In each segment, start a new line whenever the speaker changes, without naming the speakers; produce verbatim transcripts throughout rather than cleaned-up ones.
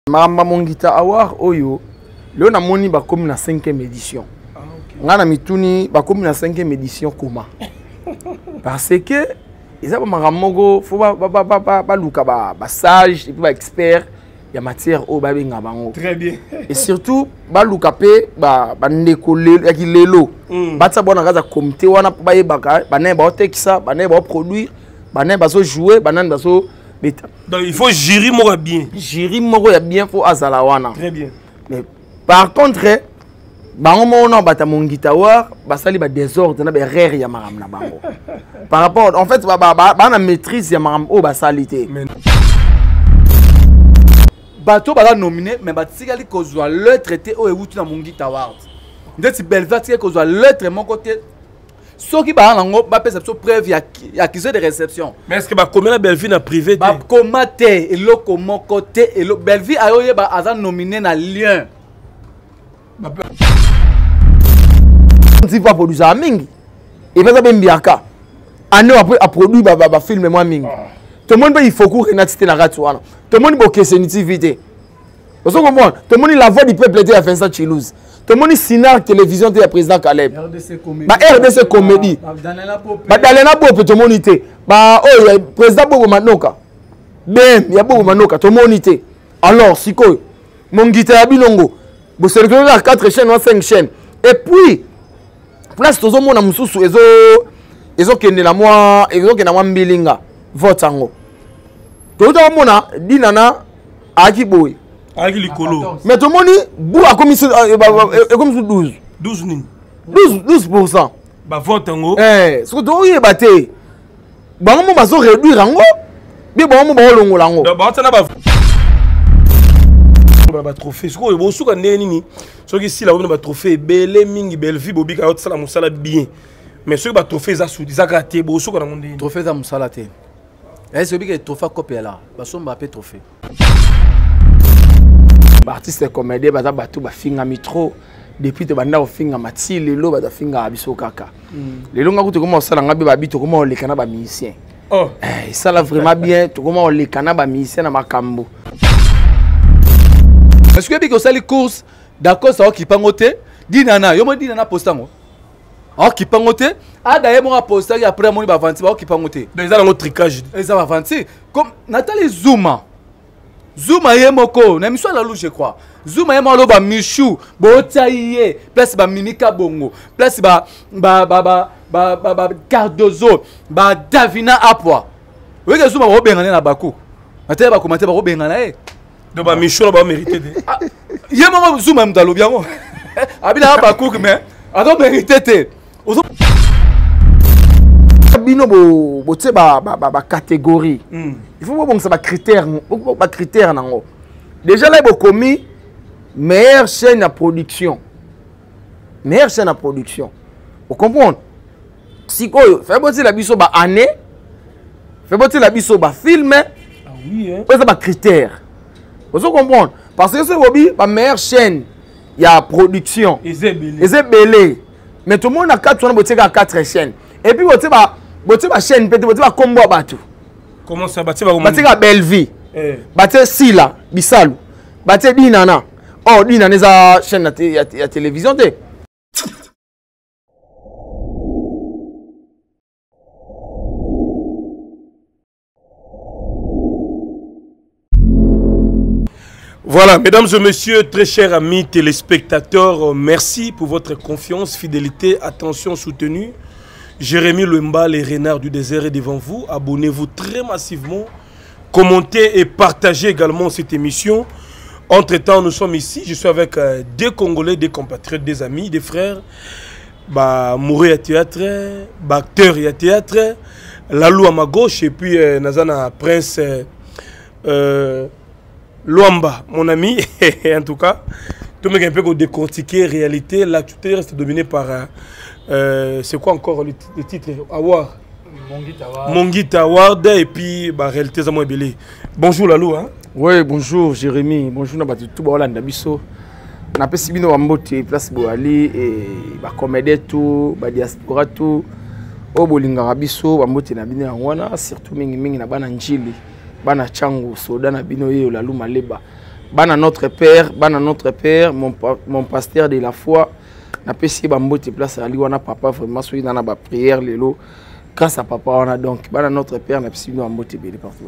Mama Mongita Award oyo leo na moni ba comme na cinquième édition. Ah OK. Ngana mituni ba comme na cinquième édition comment? Parce que ils ont maramogo faut ba ba ba ba ba luka ba ba sage et puis ba expert ya matière o ba benga bango. Très bien. Et surtout ba luka pe ba ba ndeko lelo ya kilelo. Ba tsa bona kaza comité wana ba yebaka ba ne ba otekisa ba ne ba produire ba ne ba so jouer ba ne ba so.
Donc il faut gérer moi bien.
Gérer moi bien faut azalawana.
Très bien. Mais
par contre, bango mona bata Mongita Award, basali ba désordre na ba erreur ya maram na bango. Par rapport en fait ba ba ba na maîtrise ya maram o basalité. Bato ba nominé mais batikali kozwa le traité o ewuti na Mongita Award. Ndeti Belvati kozwa le traité mon côté. Ceux qui parlent en gros, c'est une preuve, il y a accusé de réception.
Mais est-ce que bah combien la Belleville a privé?
Bah comment t'es et le comment côté et le Belleville a eu bah a nominé na lien. On dit pas produire ça mingi. Et va bien biaka. Année après a produit bah bah film moi mingi. Tout le monde il faut courir na tité na radio. Tout le monde il faut que sensibilité. Vous comprenez? Tout le monde la voix du peuple était à Vincent Chilouz. Tout le monde Sinar télévision de président Caleb. R D C comédie. Bah R D C comédie. Bah Dalena Bope tout le monde était. Bah oh il y a président Bobo Manoka. Ben il y a Bobo Manoka tout le monde était. Alors si quoi Mongita Abilongo. Vous sélectionnez la quatre chaînes ou cinq chaînes. Et puis place tout le monde a mususu ezo ezo kende na moi ezo kende na moi mbilinga vote ango. Tout le monde a dit nana akiboy.
Avec les colos.
Mais tout le monde dit, a commis comme douze.
douze nin.
douze pour cent.
Bah vote en haut.
Eh, ce que tu as battu. Bah on va se réduire en haut. Mais bon, on va se réduire en haut.
Bah on va ba trophée. Ce que vous savez nini. Ce que si là on va trophée belle mingi belle vie bobi ka ça la musala bien. Mais ce que ba trophée ça sous ça graté bo ce que na monde.
Trophée ça musala té. Eh c'est que trophée copie là. Ba son ba pe trophée. Artiste comédien baza batu ba finga mitro depuis te banda ofinga mati lelo baza finga biso kaka lelo nga kutu koma osala nga be ba bito koma olekana ba musicien oh eh ça là vraiment bien to koma olekana ba musicien na makambo parce que biko sali course d'accord ça okipa ngote dinana yo mo dinana postango okipa ngote ada ye mo posta après mo ba vanti ba okipa ngote
donc ils ont un tricage
ils ont vanti comme Nathalie Zuma Zuma ye moko na miswa la lou je crois Zuma ye molo ba Michou bota ye place ba Mimika Bongo place ba ba ba ba ba ba ba Cardozo ba Davina Apwa oui que Zuma ba bengana na baku ate ba commenter ba bengana eh
donc ba Michou ba mérité de
ye moko Zuma mdalo biango abina baku mais ado mérité te ozo bino bo bo tse ba ba ba catégorie il faut bon ça ba critère ba critère nango déjà là bo commis meilleure chaîne à production meilleure chaîne à production vous comprenez si quoi fait bon la biso ba année fait bon la biso ba film ah
oui hein
ça ba critère vous comprenez parce que c'est hobby ba meilleure chaîne il y a production
et c'est belé
et c'est belé mais tout le monde a quatre on bo tse quatre chaînes et puis bo tse ba bote ba chaîne peut bote ba kombo bato
comment ça bati ba
bati ka belle vie eh bati sila bisalu bati dinana oh dinana za chaîne ya ya télévision te
Voilà, mesdames et messieurs, très chers amis téléspectateurs, merci pour votre confiance, fidélité, attention soutenue. Jérémy Lemba, les renards du désert est devant vous. Abonnez-vous très massivement. Commentez et partagez également cette émission. Entre-temps, nous sommes ici. Je suis avec euh, des Congolais, des compatriotes, des amis, des frères. Bah, Mouré à théâtre, bah, acteur à théâtre, Lalou à ma gauche, et puis euh, Nazana Prince euh, Luamba, mon ami. En tout cas, tout le monde un peu décortiquer réalité. L'actualité reste dominée par... Euh, Euh, c'est quoi encore le, le titre Award
Mongita Award.
Mongita Award et puis bah réalité ça moi belé. Bonjour Lalou hein.
Oui, bonjour Jérémy, bonjour na batu tout ba Hollande biso. Na pesi bino ba mbote place Boali et ba comédie tout, ba diaspora tout. O bolinga biso ba mbote na bino wana surtout mingi mingi na bana njili. Bana changu soda na bino ye Lalou Maleba. bana notre père, bana notre père, mon, mon pasteur de la foi, n'a pas essayé de place à lui, on a papa vraiment, soit dans la prière, les lots, grâce à papa, on a donc, bana notre père, n'a pas essayé de motiver partout.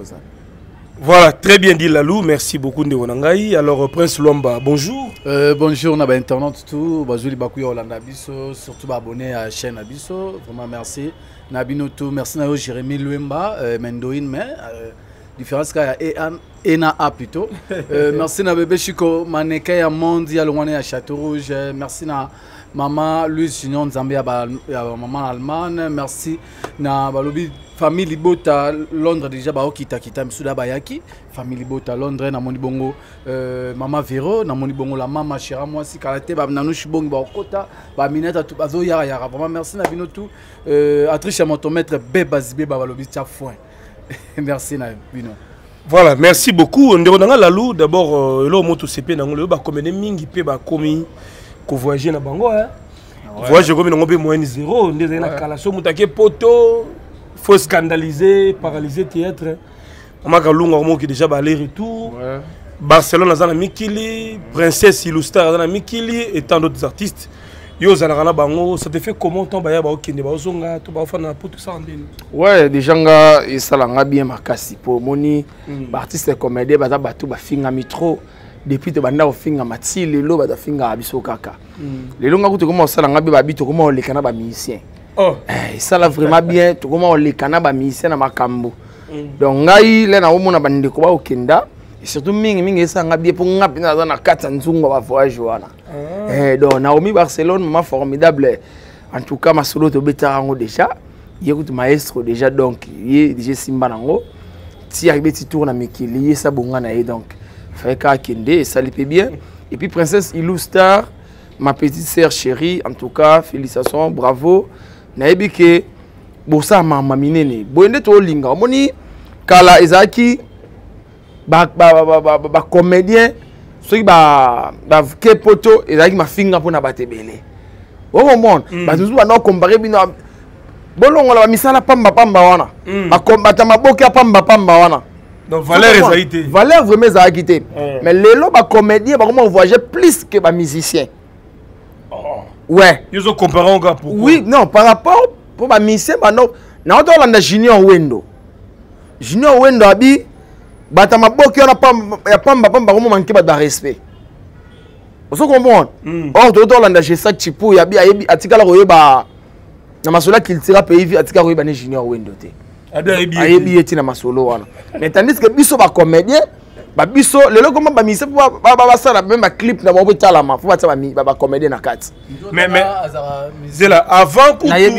Voilà, très bien dit Lalou, merci beaucoup de Wanangai. Alors, Prince Luamba, bonjour.
Euh, bonjour, on a internet tout, bonjour les Bakouya Hollanda Bisso, surtout abonné à la chaîne Abisso, vraiment merci. Nabino tout, merci à Jérémy Luemba, euh, Mendoin, mais euh, différence qu'il y a Ena A plutôt. Euh, merci à bébé Chico, Maneka ya Mondi, à Louane à Château Rouge, merci à maman Louise Junior Zambia, à maman Allemande, merci à Balobi. Famille Libota Londres déjà ba okita kita msuda bayaki famille Libota Londres na moni bongo euh, mama Vero na moni bongo la mama chera moi si kalate ba nanushi bongo ba okota ba mineta tout bazo yara yara vraiment merci na bino tout euh, Atriche mon maître beba zibe ba balobi tia foin merci na bino.
Voilà, merci beaucoup. On a Lalou d'abord le moto C P na ngolo ba komene mingi pe ba komi ko voyager na bango hein. Voyager comme na moins zéro ndeza na kala so mutake poto. Faut scandaliser, paralyser théâtre. On a qui déjà aller-retour. Ouais. Barcelone a Mikili, Princesse Illustar a Mikili et tant d'autres artistes. Yo Zanarana Bango, ça te fait comment ton baya ba okende ba ozonga to ba fana pour tout ça en ligne.
Ouais, déjà nga et ça langa bien makasi pour moni artiste comédien ba ba tout ba finga mitro depuis te banda o finga mati lelo ba finga abiso kaka. Lelo nga kuto comment ça langa ba bito comment le kana ba musicien. Oh. Eh, ça là vraiment bien, tout comment on les canaba musicien na makambo. Donc ngai le na omona bande ko ba okenda, et surtout mingi mingi ça nga bien pour nga pina na kata nzungu ba voyage wana. Eh donc Naomi Barcelone maman formidable. En tout cas ma solo to betarango déjà, yécoute maestro déjà donc yé déjà simba nango. Ti arrivé ti tour na Mikili ça bonga na e donc. Fait ka kende ça lui fait bien. Et puis Princesse Illustar, ma petite sœur chérie, en tout cas félicitations, bravo. Naebi ke bosa mama minene boende to linga omoni kala ezaki ba ba ba ba ba comédien soki ba ba ke poto ezaki mafinga pona batebele o monde ba tuzu ba no comparer bino bolongola ba misala pamba pamba wana ba kombata maboki pamba pamba wana
donc valeur ezaki
valeur vraiment ezaki te mais lelo ba comédien ba comment voyager plus que ba musicien. Ouais.
Ils ont comparé un gars pourquoi?
Oui, non, par rapport pour ma mission, bah non, na on a Junior Wendo. Junior Wendo abi, bata maboki on a pas, y a pas pas pas comment manquer de respect. Vous comprenez? Or d'autres on a j'ai ça chipo, y a bi atika la roye ba, na masola qu'il tira pays vi atika roye ba ne Junior Wendo te.
Adebi.
Ayebi eti na masolo wana. Mais tandis que biso ba comédien. Ba biso lelo comment ba mise ba ba ça même ba clip na ba betala ma faut ba ba ba comédien na carte
mais mais c'est là avant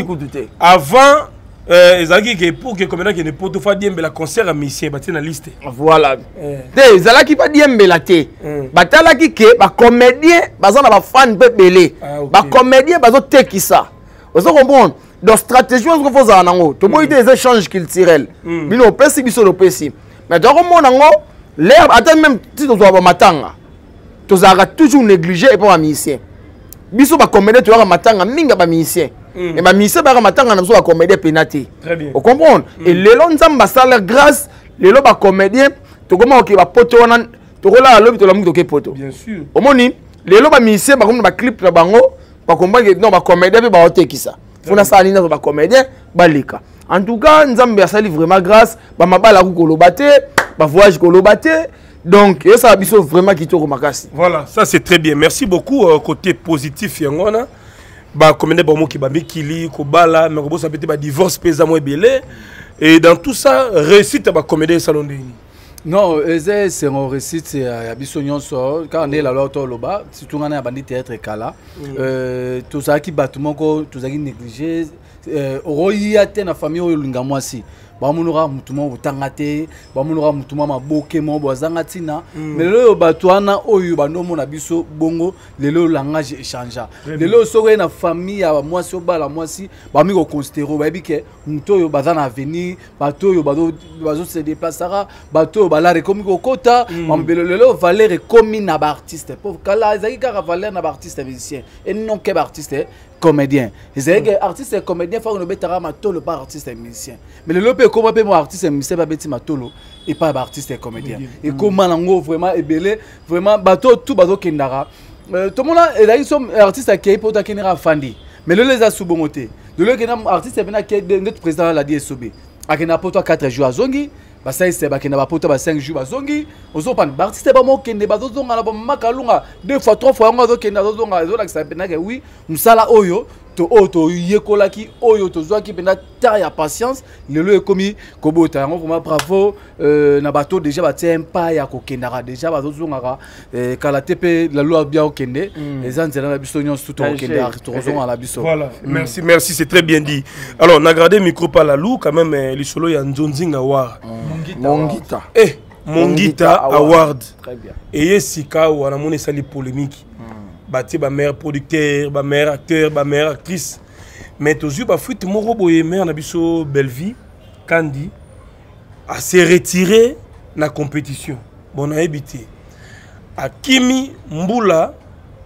avant euh ezaki que pour que comédien qui ne peut tout faire diembe la concert à musicien ba na liste
voilà te ezalaki pas diembe la te batala ki ke ba comédien baza na ba fan pe belé ba comédien bazo tekisa ozo comprendre donc stratégie on faut za nango to boy des échanges culturels bino pesi biso lo pesi mais donc on nango l'herbe, attends même si tu dois matanga, tu as toujours négligé et pas un musicien. Biso ba comédie tu as matanga minga ba musicien. Et ba musicien ba matanga na so ba comédie penati.
Très bien.
Vous comprenez? Et les longs nzamba salaire grâce les lo ba comédien to comment OK ba poto wana to rola lobi to la muto ke poto.
Bien sûr.
Omoni les lo ba musicien ba comme ba clip na bango ba comprendre non ba comédien ba otekisa. Funa sa nina ba comédien ba lika. En tout cas nzambe ya sali vraiment grâce ba mabala ku kolobate. Bah voyage kolobate donc et ça a biso vraiment qui te remarquasse.
Voilà, ça c'est très bien. Merci beaucoup euh, côté positif yangona. Bah comme des bon qui ba mikili ko bala mais ko ça peut être divorce pesa mo belé et dans tout ça réussite ba comédie salon de
non, c'est un récit, c'est à Bissonion sort. Quand on est là, l'autre là-bas, si tout le monde a bandit théâtre kala, tout ça qui bâtiment, tout ça qui négligé, au y a une famille au Lungamwasi. Bamunura mutuma utangate, bamunura mutuma maboke mo bozangatina. Mais le batouana oyo banomo na biso bongo, le langage échangea. Le soko na famille à moi so bala moi si, bami ko considérer ba bike mutoyo bazana venir, batoyo bazo bazo se déplacera, bato balare comme ko kota, mambelo le valeur comme na ba artiste. Pour kala ezaki ka valeur na ba artiste musicien et non que ba artiste. comédien. C'est que artiste et comédien faut que betara matolo pas artiste et musicien. Mais le lopé comment peut moi artiste et musicien pas beti matolo et pas artiste et comédien. Et comment nango vraiment ebelé vraiment bateau tout bateau kendara. Tout le monde est là ils sont artistes qui pour ta kenera fandi. Mais le les a sous-bomoté. De le kenam artiste est qui notre président l'a dit sobe. A kena poto quatre jours à zongi. Ba ça c'est ba kena ba poto ba cinq jours à zongi. Ozo pan artiste ba mo kende ba zonga la ba makalunga deux fois trois fois on zo kenda zo zonga zo la ça pena que oui musala oyo to oto yekola ki oyo to zo ki pena ta ya patience le le komi kobota on vraiment bravo euh na bato déjà ba tempa ya ko kendara déjà ba zo zonga euh kala tepe la loi bien okende les anzela na biso nyonso tout au kende to zonga la biso.
Voilà, merci merci c'est très bien dit. Alors on a gardé micro par la lou quand même les solo ya Nzonzinga Award.
Mongita.
Eh Mongita Award.
Très bien.
Et Sika ou on a monné ça les polémiques. Bâti ba meilleur producteur, ba meilleur acteur, ba meilleure actrice. Mais tous yeux ba fruit moro boye mère na biso Bellevie Kandi a se retiré na compétition. Bon a habité. Akimi Mbula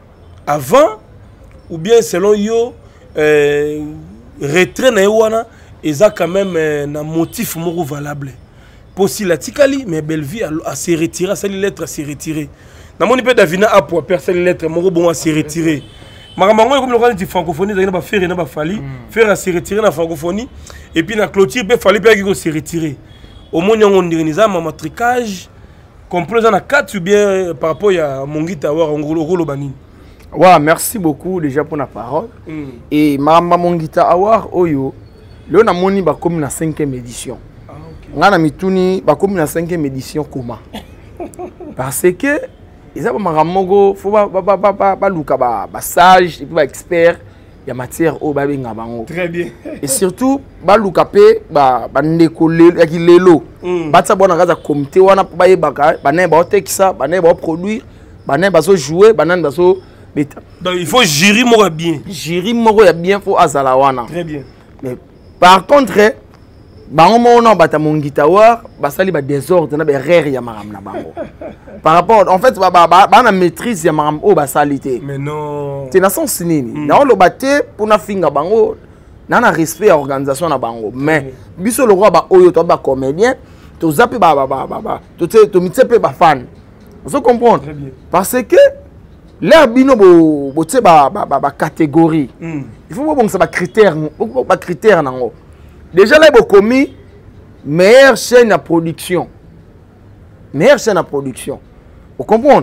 avant ou bien selon yo euh, retrait na wana eza quand même un motif moro valable. Pour si la tikali mais Bellevie a, a se retiré, ça les lettres a se retiré. Na moni pe Davina a pour personne lettre moro bon a se retirer. Maramango comme le rôle de francophonie ça na faire na ba fali, faire a se retirer na francophonie et puis na clôture pe fali pe qui se retirer. Au moins on organiser ma matricage complet na quatre ou bien par rapport à Mongita Award en gros rôle banini.
Ouais, merci beaucoup déjà pour la parole. Mm. Et Maramba Mongita Award oyo le na moni ba comme na cinquième édition. Ah OK. Ngana mituni ba comme na cinquième édition comment? Parce que ils ont Maramogo faut ba ba ba ba ba luka ba ba sage et puis ba expert ya matière au ba benga bango.
Très bien.
Et surtout ba luka pe ba ba ndeko lelo ya kilelo. Ba tsa bona kaza comité wana ba yebaka ba na ba tekisa ba na ba produire ba na ba so jouer ba na ba so
donc il faut gérer moi bien.
Gérer moi bien faut azalawana.
Très bien.
Mais par contre bango mona bata Mongita Award basali ba désordre na ba rare ya maram na bango. Par rapport en fait ba ba ba na maîtrise ya maram o basalite.
Mais non.
C'est na sens nini. Na lo baté pour na finga bango na na respect à organisation na bango. Mais biso le roi ba oyo to ba comédien to zapi ba ba ba ba to te to mitsepe ba fan. Vous comprenez?
Très bien.
Parce que l'air bino bo bo tse ba ba ba catégorie. Mm. Il faut bon ça ba critère ba critère nango. Déjà là bo commis meilleure chaîne à production. Meilleure chaîne à production. Vous comprenez?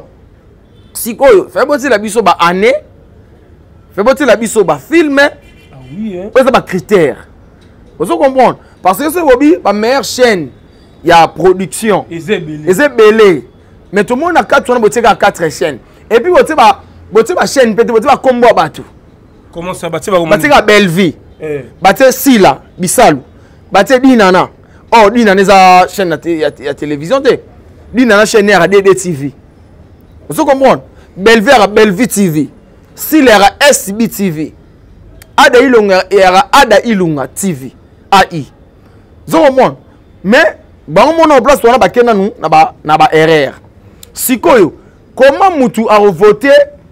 Si quoi fait bon la biso ba année. Fait bon la biso ba film.
Ah oui hein.
Ça ba critère. Vous comprenez? Parce que c'est Bobby ba meilleure chaîne il y a production.
Et c'est belé.
Et c'est belé. Mais tout le monde a quatre on a quatre chaînes. Et puis, vous avez une chaîne, vous avez combo bateau.
Comment ça va? Vous
avez une belle vie. Vous avez Sila, Bissalou. Vous avez Dinana. Oh, Dinana est une chaîne de télévision. Dinana est une chaîne de D D T V. Vous comprenez? Bellevue est Bellevue T V. Sila est S B T V. Ada Ilunga est Ada Ilunga T V. A I. Vous comprenez? Mais, vous avez une place où vous avez une erreur. Si vous comment mutu a voté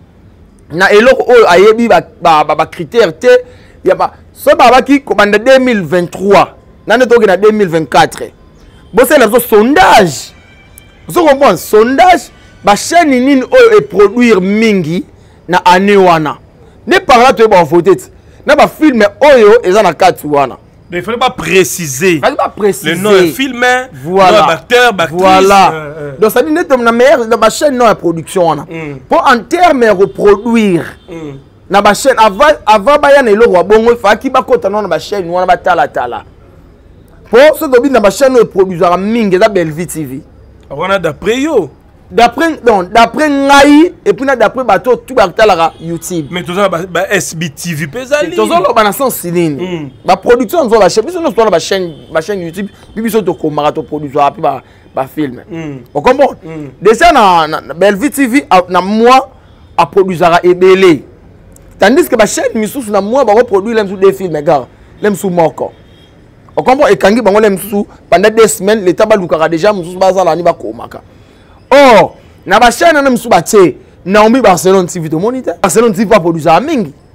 na eloko oyo ayebi ba ba ba critère te ya ba so baba ki komanda deux mille vingt-trois nane toke na deux mille vingt-quatre bo c'est le sondage vous comprenez sondage ba chaîne nini oyo e produire mingi na année wana ne par là to ba voté na ba film oyo eza na kati wana.
Mais il ne fallait pas préciser.
Il ne fallait pas préciser.
Le nom est filmé,
voilà.
Le nom d'acteur, d'actrice.
Voilà.
Euh, euh.
Donc ça dit que la meilleure dans ma chaîne non la production mm. Pour en termes de reproduire. Mm. Na ma chaîne avant avant bayan et le roi bongo fa ki ba kota non na ma chaîne wana ba tala tala. Pour ce dobi na ma chaîne de produire mingi za Bellevue T V.
On a d'après yo.
D'après non d'après ngai et puis d'après bateau tout ba tala YouTube.
Mais tout ça ba S B T V pesali.
Tout ça ba na sens sinini. Ba production zo ba chaîne biso no to ba chaîne ba chaîne YouTube biso to ko marato produire puis ba ba film. On comprend? Déjà na Bellevue T V na moi a produire ebelé. Tandis que ba chaîne misusu na moi ba reproduire les des films gars. Les sous moko. On comprend et kangi bango les sous pendant deux semaines l'état ba lukaka déjà misusu ba za la ni ba komaka. Or, na ba chaîne na msuba tse Naomi Barcelone T V to moniteur. Barcelone T V pas produire mingi.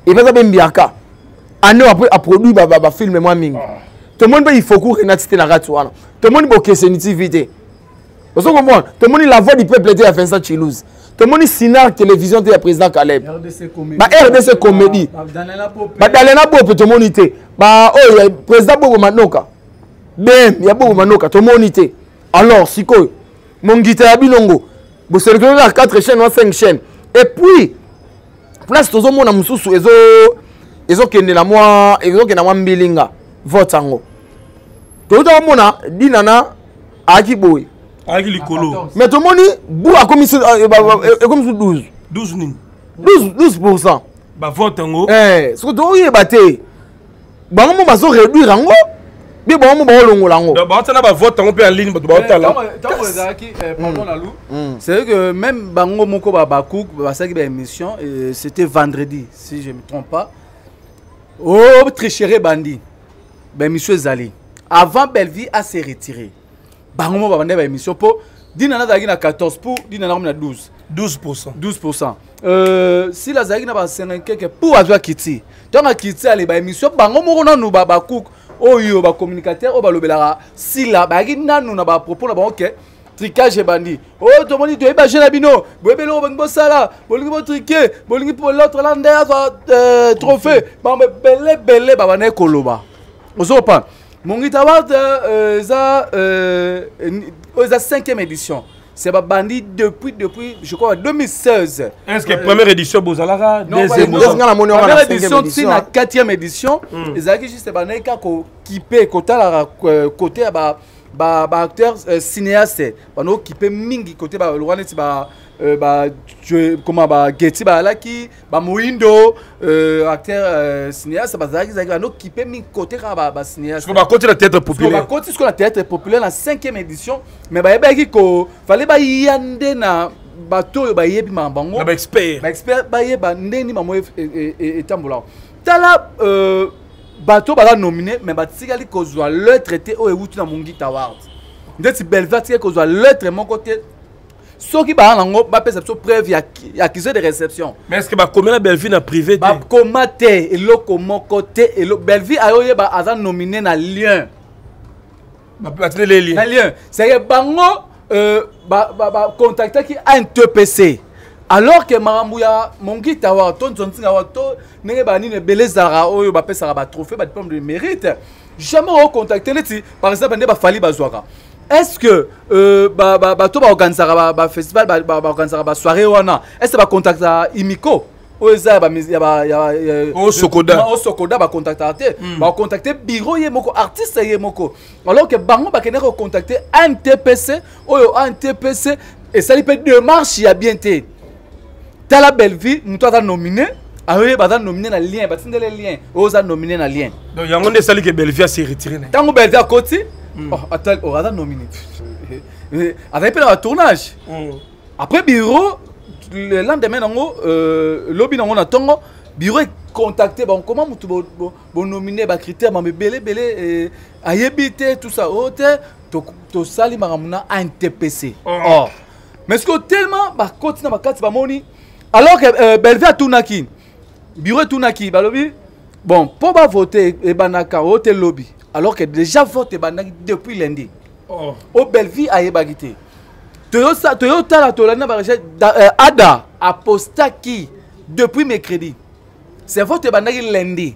et va ça mbiaka année après a produit ba ba film moi mingi tout le monde il faut courir na tité na ratouana tout le monde boké sensitivité vous comprenez tout le monde la voix du peuple était à Vincent Chilouz tout le monde sinar télévision était à président Caleb
R D C comédie
ba R D C comédie ba dalena bope tout le monde était ba oh président Bobo Manoka ben il y a Bobo Manoka tout le monde était alors siko mon guitare bilongo vous sélectionnez la quatre chaînes ou cinq chaînes et puis place tout le monde a mususu ezo ezo kende na moi ezo kende na moi mbilinga vote ango tout le monde a dit nana aki boy
aki likolo
mais tout le monde bou a commis comme douze
douze nin
douze douze pour cent
ba vote ango
eh ce que tu y baté bango mo bazo réduire ango bi bango mo ba longo lango
donc ba tana ba vote ango pe en ligne ba ba tala
c'est que même bango moko ba bakouk ba ça qui ba émission c'était vendredi si je me trompe pas oh tricherie bandi ben monsieur Zali avant Belleville a se retiré bango mo ba bande ba émission po dinana dagi na quatorze pour dinana na douze
douze pour cent
douze pour cent euh si la dagi na ba cinquante quelque pour azwa kiti donc a kiti ale ba émission bango mo na no ba bakouk oyo ba communicateur o ba lobelaka si la ba gi nanu na ba propos na ba OK tricage bandi oh to moni to ba jeune bino bobelo ba ngbo sala bolingi bo triquer bolingi pour l'autre là ndaya euh trophée ba belé belé ba bana koloba ozo pa mongi taward euh za euh za cinquième édition c'est ba bandi depuis depuis je crois deux mille seize
est-ce que première édition bozalara
deuxième première édition c'est la quatrième édition ezaki juste ba neka ko kipe kotala côté ba ba ba acteur cinéaste ba no kipe mingi côté ba lwana ti ba ba comment ba Getty ba laki ba Moindo acteur cinéaste ba zaki zaki ba no kipe mingi côté ba ba cinéaste
ba côté la théâtre populaire
ba côté ce qu'on la théâtre populaire la cinquième édition mais ba yeba ki ko fallait ba yande na bato ba yebi mambango
ba expert
ba expert ba yeba ndeni mamo etambola tala euh bateau ba nominé mais batikali kozwa le traité o ewuti na Mungi Award ndeti Belleville tikali kozwa le traité mon côté soki ba nango ba pesa so preuve ya accusé de réception
mais est-ce que ba combien la Belleville na privé
ba komate eloko mon côté elo Belleville ayoye ba aza nominé na lien
ba patine les liens
na lien c'est bango euh ba ba contacter qui a un T P C alors que Marambuya Mungi Award ton tontinga wato nenge ba ni ne belezara oyo ba pesa ba trophée ba diplôme de mérite jamais au contacter leti par exemple ne ba fali bazwaka est-ce que euh ba ba ba to ba organiser ba ba festival ba ba organiser ba soirée wana est-ce ba contacter Imiko oza ba ya ba ya
o Sokoda
o Sokoda ba contacter ba contacter bureau ye moko artiste ye moko alors que bango ba keneko contacter un T P C oyo un T P C et ça lui fait démarche ya bien té Tala Belleville, nous t'avons nominé. Ah oui, bah nominé na lien, bah c'est le lien. Osa nominé na lien.
Donc il y a un des salis que Belleville s'est retiré.
Tant que Belleville à côté, oh attends, on a nominé. Avec le tournage. Après bureau, le lendemain nango, euh, lobby nango na tongo, bureau est contacté. Bon comment tu bon bon nominé, bah critères, mais belé belé, ayébité tout ça. Oh t'es, to sali maramuna un T P C. Oh. Mais ce que tellement bah côté na bah quatre bah moni. Alors que euh, Belleville tournaki, bureau tournaki, balobi, bon, pour pas voter et banaka voter lobby. Alors que déjà voté banaki depuis lundi.
Oh.
Au Belleville a ébagité. Toyota Toyota la tolana barrage Ada apostaki depuis mercredi. C'est voté banaki lundi.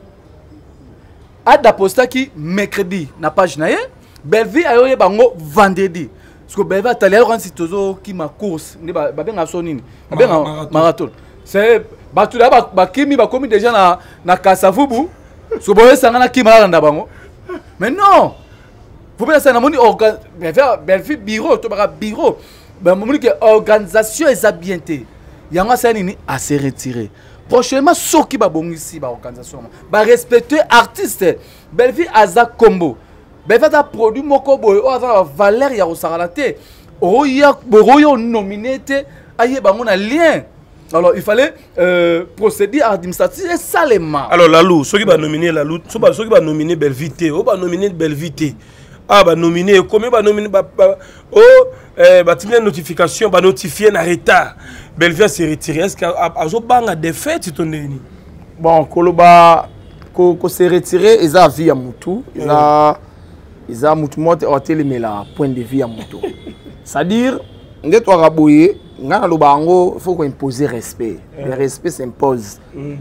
Ada apostaki mercredi na page naie. Belleville a eu bango vendredi. Parce que Belleville a l'air si tozo qui ma course ne ba ben sonine ben marathon c'est ba tout là ba kimi ba komi déjà na na Kasavubu so boye sangana ki mala nda bango mais non vous pouvez ça na moni organ Belleville bureau to ba bureau ben moni que organisation est habienté yanga ça nini à se retirer prochainement soki ba bongisi ba organisation ba respecter artiste Belleville aza combo Belleville a produit moko boy o aza valeur ya osaralate o ya boroyo nominé te aye bango na lien. Alors il fallait euh, procéder administratif et salement.
Alors Lalou, ceux qui va nominer Lalou, ceux qui va nominer Belleville, on va nominer Belleville. Ah bah nominer combien va nominer bah oh bah tu une notification bah notifier un retard. Belleville s'est retiré. Est-ce qu'à à banga défaite ton neni?
bon koloba ko ko se retirer eza vie ya mutu eza eza mutu mote otelemela point de vue ya mutu c'est-à-dire nde to raboyer ngana lobango faut qu'on imposer respect le respect s'impose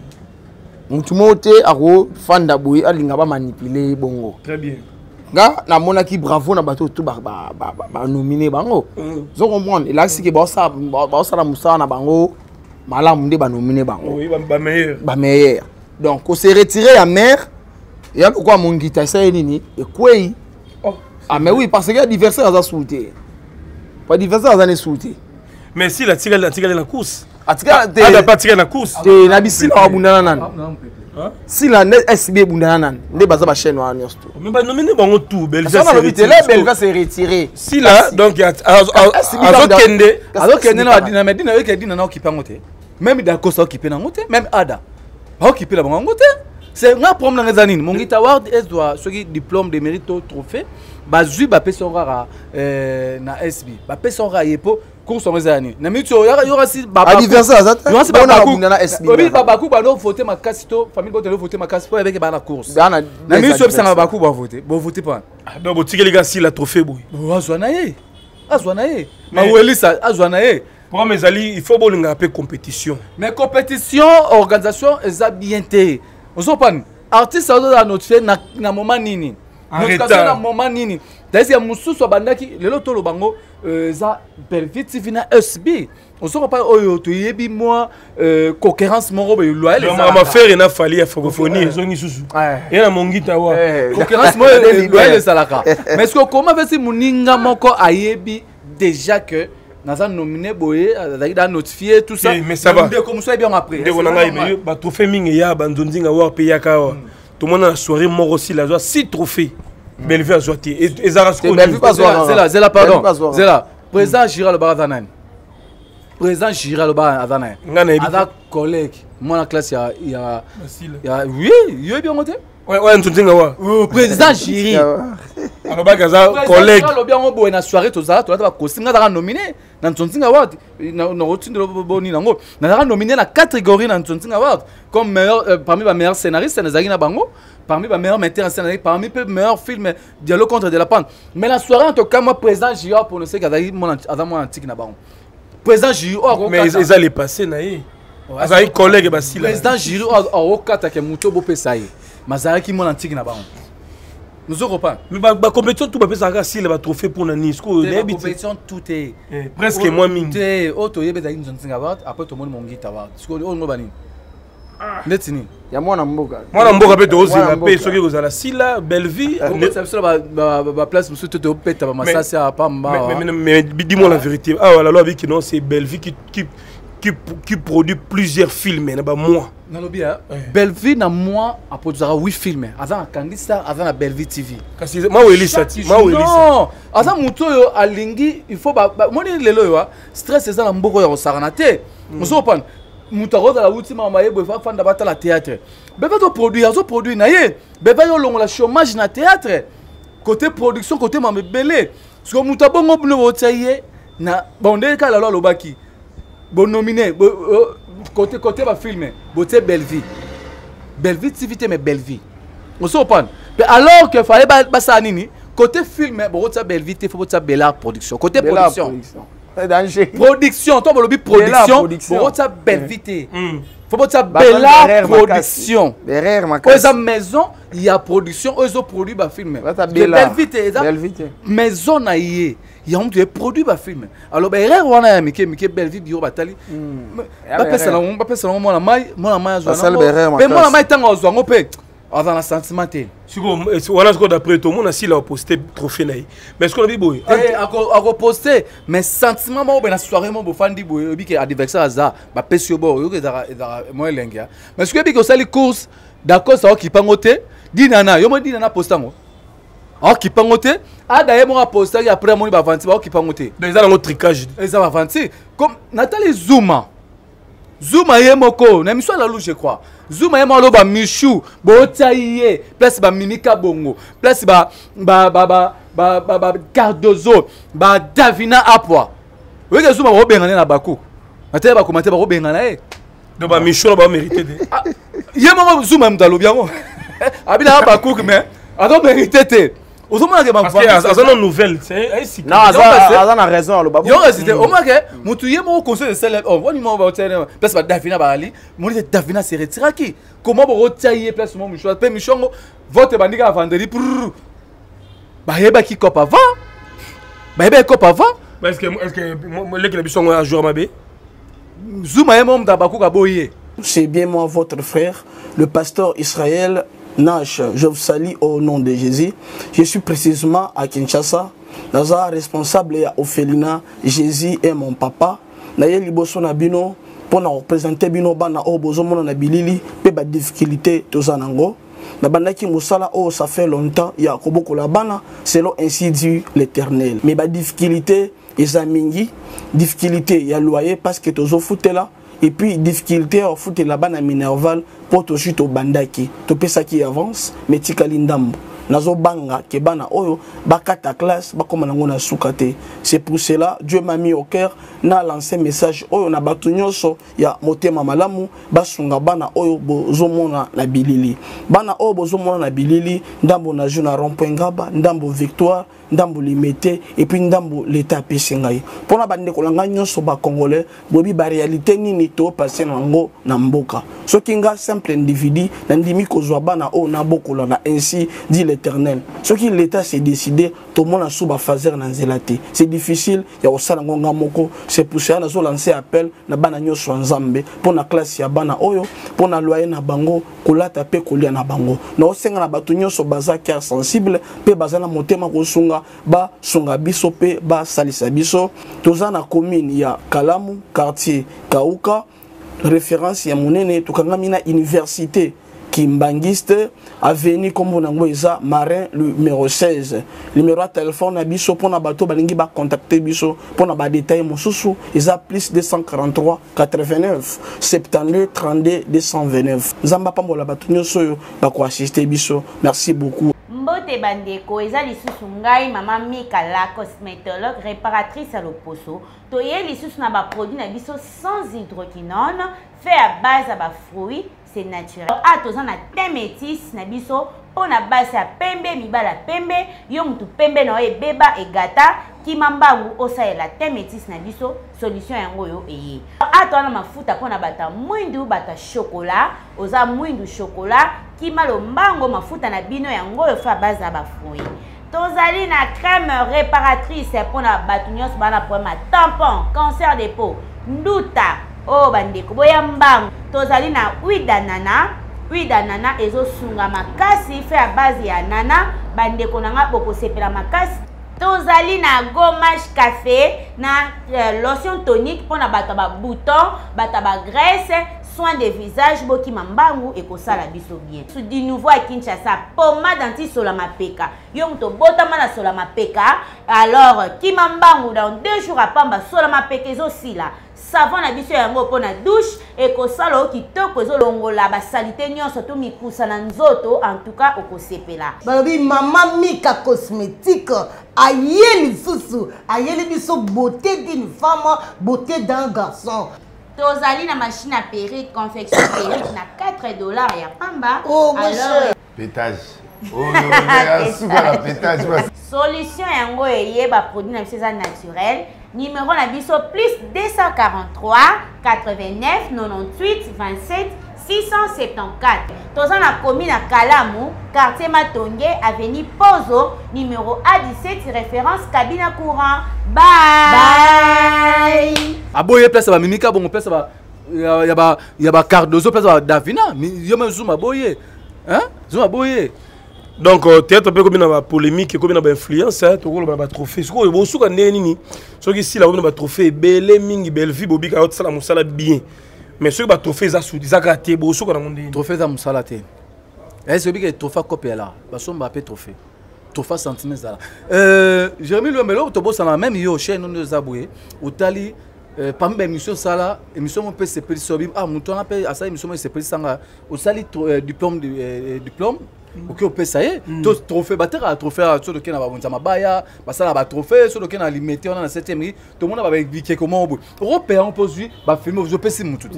mutu mote ako fanda boye alinga ba manipuler bongo
très bien
nga na mona ki bravo na bato tout ba ba ba nominer bango zo comprendre et là c'est que ba ça ba ça la musa na bango malamu nde ba nominer bango
oui ba meilleur
ba meilleur donc on s'est retiré à mer il y a quoi mon guitare ça nini et quoi ah mais oui parce que l'adversaire a sauté pas l'adversaire a sauté
mais si la tigale la tigale la course
atika
ah la pas tigale la course
te na bisi na bundana nan si la S B bundana nan nde baza ba chaîne wa nyosto
mais ba nominer bango tout Belgique
ça va vite là Belgique s'est retiré
si là donc il y a azo kende
azo kende na dina mais dina yeke dina na occupé ngote même d'accord ça occupé na ngote même ada ba occupé la bango ngote c'est un problème dans les années mon guitar award est doit ce qui diplôme de mérite trophée bazui ba person rara euh na S B ba person rara yepo course dans les années na mito ya yora si ba
anniversaire ça
yo si ba
na na S B
obi ba baku ba no voter ma casito famille bote no voter ma casito avec ba na course na mito ça na baku ba voter bo voter pas
donc bo tigeli ga si la trophée boy
bo azwa na ye azwa na ye ma welisa azwa na ye
pour mes alliés il faut bolinga appeler compétition
mais compétition organisation eza bien té on pas artiste ça doit notifier na na moment nini notification na moment nini d'ailleurs il y a mususu bandaki lelo to lo bango za Belvite T V na S B on se pas oyo to yebi moi concurrence moro be loyal les
ma faire ina fali ya francophonie zongi susu et na mongita wa
concurrence mo loyal les salaka mais est-ce que comment fait si muninga moko ayebi déjà que naza nominé boye azaki da notifier tout ça
mais ça va
comme ça bien après
de wonanga ibe ba trophée mingi ya banzonzinga wa pe ya kawa tout le monde na soirée moro aussi la joie six trophées Bellevue a sorti et Zarasco
Bellevue pas soir
c'est là c'est là pardon c'est là président Gira le Barazanan président Gira le Barazanan ada collègue mon classe il y a il y a il y a oui il y a bien monté
ouais ouais ntunzinga wa
président Giri
alors ba kaza collègue
le bien bo na soirée to za to ba costume na nominé na ntunzinga wa na routine boni nango na nominé na catégorie na ntunzinga wa comme meilleur parmi les meilleurs scénaristes na zaki na bango parmi les meilleurs metteurs en scène parmi les meilleurs films dialogue contre de la pente mais la soirée en tout cas moi président Giri pour ne sait qu'azaki mon avant moi antique na bango président Giri
mais ils allaient passer na ye azaki collègue basila
président Giri au kata ke muto bo pesaye mazaraki mon antique na bango nous aurons pas
mais ba compétition tout ba pesa si le trophée pour na Nice ko
la compétition tout est
presque moins mingi
te auto yebe za nzonzinga award après tout le monde mongita award siko on no bani netini
ya mwana mboka
mwana mboka pe to zinga pe soki ko zala sila Bellevue
ça ba ba place monsieur te to peta ba masasa pa mba
mais mais dis-moi la vérité ah la loi qui non c'est Bellevue qui qui qui qui produit plusieurs films na ba moi
na lobi hein Bellevue na moi a produire huit films avant candidat avant la Bellevue T V
kasi ma weli sati ma weli
non asa muto yo alingi il faut ba moni lelo yo stress eza na mboko ya osarana te muso pan muto roza la ultima mayebo fa fanda bata la théâtre beba to produire zo produire na ye beba yo longo la chômage na théâtre côté production côté mamebele parce que muto bongo bino botaye na bonde ka la loi lobaki bon nominé côté côté va filmer beauté Bellevue Bellevue T V mais Bellevue on se reprend mais alors que fallait ba ça nini côté film bon ça Bellevue il faut ça Bellard production côté production
danger
production toi lobby production pour ça Bellevue faut pas ça Bellard production
derrière ma
cause à maison il y a production eux ont produit ba film Bellevue maison na yé il y a un produit ba film alors ba erreur wana ya mike mike Bellevue bio batali ba pesa na ba pesa na mona mai mona mai azwa mais mona mai tanga azwa ngope avant la sentiment te
siko wana siko d'après tout monde si la posté trophée na mais est-ce qu'on a dit boy
eh ako poster mais sentiment mo na soirée mo bo fandi boy bi ke adversaire za ba pesio bo yo ke za mo elengia mais est-ce que bi ko sali course d'accord ça qui pangote dinana yo mo dinana postango ah qui pangote ah d'ailleurs moi poster après moi ba venti ba qui pangote
déjà dans notre tricage
ça va venti comme Nathalie Zuma Zuma yemoko na miso la lou je crois Zuma yemoko ba Michou bo taillé place ba Mimika Bongo place ba ba ba ba ba ba ba Cardozo ba Davina Apwa oui que Zuma ba bengana na baku Nathalie ba commenter ba bengana eh
donc ba Michou ba mérité
Il y a un zoom même dans le bien. Abina ba cook mais attends mérité. Aux hommes qui
parce que azana nouvelle c'est
non azana a raison le babu.
Yo c'était au moins que mutu ye mo conseil de célèbre. Oh woni mo ba tena parce que Davina Barali, mon dit Davina se retira qui. Comment bo retirer place mon micho, pe michongo vote bandika vendredi pour ba yeba ki cop avant. Ba yeba cop avant.
Est-ce que est-ce que l'équipe de Bisson a joué à Mabé?
Zuma ye mom da baku ka boye.
C'est bien moi, votre frère, le pasteur Israël Nash. Je vous salue au nom de Jésus. Je suis précisément à Kinshasa. Naza responsable et Ophelina. Jésus est mon papa. Naye liboso na bino pour na représenter bino bana o bozo mona na bilili pe ba difficulté tozanango. Na bandaki musala oh ça fait longtemps ya koboko la bana selon ainsi dit l'Éternel. Mais ba difficulté ezamingi difficulté ya loyer parce que tozo foutela. Et puis, difficulté à foutre là-bas à Minerval pour tout suite au bandaki. Tout ça qui avance, mais tikalindambo. Nazo banga ke bana oyo bakata classe bakoma nango na sukate. C'est pour cela Dieu m'a mis au cœur na lancé message oyo na batu nyonso ya motema malamu basunga bana oyo bozomona na bilili. Bana oyo bozomona na bilili ndambo na juna rond-point Ngaba, ndambo Victoire, ndambo Limité et puis ndambo l'état pesingai. Pona bande kolanga nyonso ba congolais bobi ba réalité nini to passer nango na mboka. Soki nga simple individu na ndimi kozwa bana oyo na bokola na ainsi dit l'Éternel. Ce qui l'État s'est décidé, tout le monde a sous fazer na zelate. C'est difficile, il y a aussi ngonga moko. C'est pour ça que nous lancé appel na bana nyoso nzambe pour na classe ya bana oyo, pour na loyer na bango, kolata pe kolia na bango. Na osenga na batu nyoso baza cœur sensible, pe baza na motema kosunga ba sunga biso pe ba salisa biso. Toza na commune ya Kalamu, quartier Kauka, référence ya monene tukanga mina université Kimbangiste, avenue comme on a Marin, le numéro seize. Le numéro de téléphone, biso pour na bateau, balingi ba contacter biso pour na ba détail mon sousou, ils a plus deux cent quarante-trois quatre-vingt-neuf soixante-douze trente-deux deux cent vingt-neuf. Zamba pambo la bateau nyoso ba ko assister biso. Merci beaucoup.
Mbote bandeko eza lisusu ngai mama Mika la cosmétologue réparatrice à l'Oposo. Toye lisusu na ba produit na biso sans hydroquinone fait à base à ba fruits. C'est naturel. Ah, tozan na thé métis na biso on a base à pembe mibala pembe yo mutu pembe na e beba e gata kimambangu osa la thé métis na biso solution yango yo eye. Ah, tozan na mafuta pona bata mwindu bata chocolat oza mwindu chocolat kimalo mbango mafuta na bino yango yo fa base à ba fruits. Tozali na crème réparatrice pona batu nyos bana problème tampon cancer de peau nduta. Oh bandeko boya mbangu tozali na huile d'anana huile d'anana ezo sunga makasi fait à base ya nana bandeko nanga boko sepela makasi tozali na gommage café na euh, lotion tonique pour na bata ba bouton bata ba graisse soin de visage boki mambangu et kosala biso bien sous du nouveau à Kinshasa pommade anti solama peka yo mto botama na solama peka alors kimambangu dans deux jours à pamba solama peka ezo sila savon na biso yango pona douche et kosala okitoko ezolongola ba salité nyonso to mikusa na nzoto en tout cas okosepela
balobi mama Mika cosmétique ayeli susu ayeli biso beauté d'une femme beauté d'un garçon.
Tozali na machine à perruque confection perruque na quatre dollars ya pamba.
Oh
alors
pétage. Oh non, super la pétage.
Solution yango eye ba produit na biso naturel. Numéro na biso plus deux cent quarante-trois quatre-vingt-neuf quatre-vingt-huit vingt-sept six cent soixante-quatorze. Toza na commune à Kalamu, quartier Matonge, avenue Pozo, numéro A dix-sept, référence cabine courant. Bye. Bye.
Aboye place ba Mimika bon place ba ya ba ya ba Cardozo place ba Davina, yo même Zuma boye. Hein? Zuma boye.
Donc théâtre peut comme une polémique comme une influence hein to ko ba trophée soko bo suka neni soki si la ba trophée belé mingi belle vie bobi ka sala musala bien mais soki ba trophée za sou za graté bo suka na monde
trophée za musala te est-ce que trophée copie là ba somba pe trophée trophée centimètres là euh Jérémy le melo to bossa na même yo chaîne nous zaboué otali parmi les émissions ça là émission on peut se périr sur ah mon ton appelle à ça émission se périr sanga otali diplôme diplôme ok on peut ça y est tout trophée batteur à trophée sur lequel on va monter ma baya bah ça là bah trophée sur lequel on a limité on a la septième tout le monde va expliquer comment on européen on pose lui bah filmer vous peut c'est tout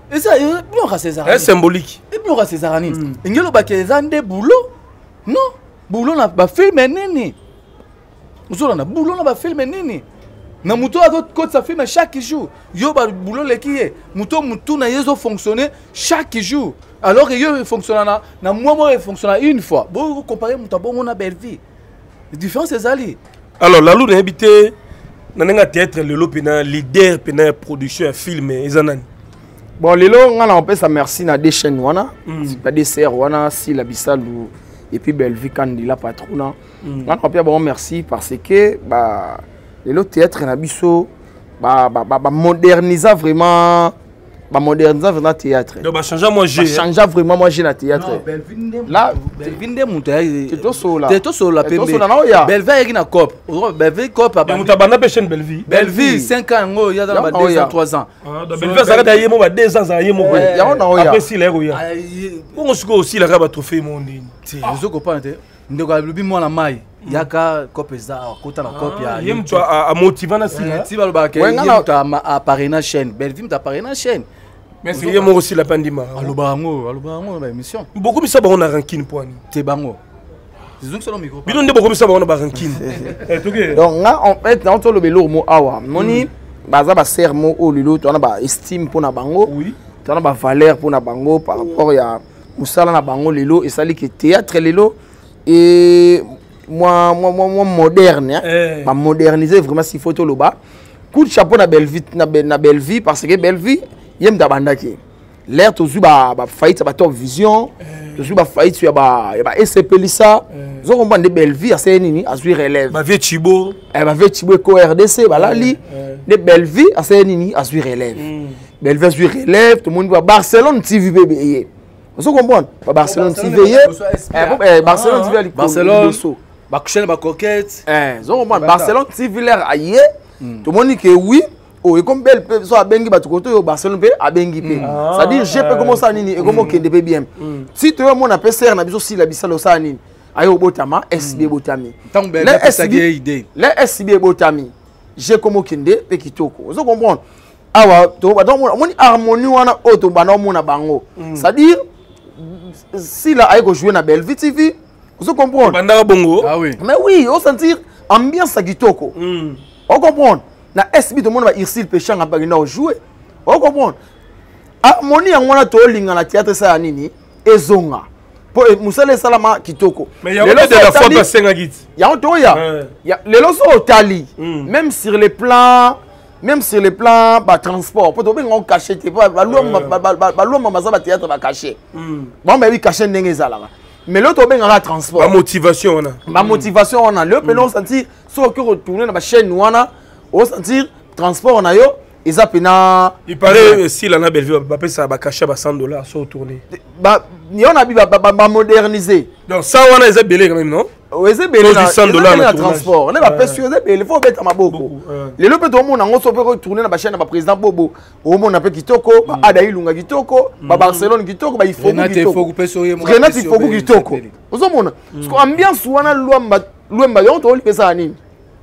Et ça, il y a César.
C'est symbolique.
Et puis il y a César. Il y a des boulot. Non, boulot n'a pas film nini. Vous avez un boulot n'a pas film nini. Na muto a d'autres côté ça filme chaque jour. Yo ba boulot le qui est. Muto muto na yezo fonctionner chaque jour. Alors que yo fonctionne na na moi moi fonctionne une fois. Bon comparer muto bon on a belle vie. La différence c'est ça li.
Alors la lou habité na nga théâtre le lo pena leader pena production film ezanani.
Bon lelo ngana on peut ça merci na des chaînes wana. C'est pas des serres wana si la bisalu et puis Bellevue candidat patron. Ngana on peut bon merci parce que bah le théâtre na biso ba ba ba moderniser vraiment ba moderniser vraiment théâtre.
Donc ba changer moi j'ai
changer vraiment moi j'ai na théâtre. Là
Bellevue monter
c'est tout ça là.
C'est tout ça là
pembe.
Bellevue est na cop. Bellevue cop
ba muta bana pe chaîne Bellevue.
Bellevue cinq ans ngo ya dans ba deux ans trois ans.
Ah Bellevue ça ka yemo ba deux ans ça yemo ko. Après si les roya. Bon on se aussi la ba trophée monde.
C'est je comprends te. Ndeko alubi mwana mai. Yaka cop za kota na cop ya.
Yem tu a motiver na sila.
Ti ba ba ke yem tu a parrainer na chaîne. Bellevue tu a parrainer na chaîne.
Merci yem aussi la pandima.
Aloba ngo, aloba ngo ba émission.
Beaucoup mi ça ba on a rankine poani.
Te bango. Zizung solo micro.
Bidon de beaucoup mi ça ba on a rankine. Eh toke.
Donc nga en fait na on le belo mo awa. Moni baza ba sermo o lilo to na ba estime pour na bango.
Oui.
To na ba valeur pour na bango par rapport ya musala na bango lilo et ça li que théâtre lilo et moi moi moi moderne hein eh. Bah moderniser vraiment si photo le bas coup de chapeau na Bellevue na na Bellevue parce que Bellevue yem da bandaki l'air to zu ba ba faillite ba top vision to zu ba faillite ya ba ya ba S P lisa zo comprendre de Bellevue c'est nini azui relève
ba vie Chibo
eh ba vie Chibo ko R D C ba la li de Bellevue c'est nini azui relève Bellevue azui relève tout le monde va Barcelone T V bébé vous comprenez Barcelone T V eh Barcelone T V
Barcelone ba coucher ba coquette
eh zo comprendre Barcelone T V l'air aïe tout le monde dit que oui oh et comme belle so abengi ba tukoto yo Barcelone pe abengi pe ça dit je peux comment ça nini et comment kende pe bien si tu veux mon appel ser na biso si la bisalo ça nini ayo botama S B botami
tant belle ça gay idée
les S B botami je comment kende pe kitoko vous comprenez awa to ba donc mon harmonie wana auto ba no mona bango ça dire si la ayo jouer na Bellevue T V vous comprenez
banda bongo
ah oui
mais oui on sentir ambiance kitoko on comprend na S B tout le monde va irsil péchant à bagina jouer on comprend harmonie ngona to linga na théâtre ça nini ezonga pour musale salama kitoko
mais il y a de la fois que cinq git
ya on to ya ya les loso tali même sur les plans même sur les plans ba transport pour to ben on cacher pas ba lo ba lo mama za ba théâtre va cacher bon mais oui cacher ndenge ezala mais l'autre ben la transport
ma motivation on a
ma motivation on a le penon sentir soit que retourner dans ma chaîne wana on sentir transport on a yo ils a pena
il paraît si la na Bellevue ba pesa ba cacher ba cent dollars sur retourner
ba ni on a bi ba moderniser
donc ça on a les belé quand même non
oui c'est belé
na cent dollars
na transport on est pas précieux c'est belé faut mettre maboko les le peut on a on peut retourner dans ma chaîne ba président Bobo au monde appelle kitoko ba Adaï Lunga kitoko ba Barcelone kitoko ba il faut kitoko Renate il faut kitoko vous comprenez parce que ambiance wana luamba luamba yo to lipesa nini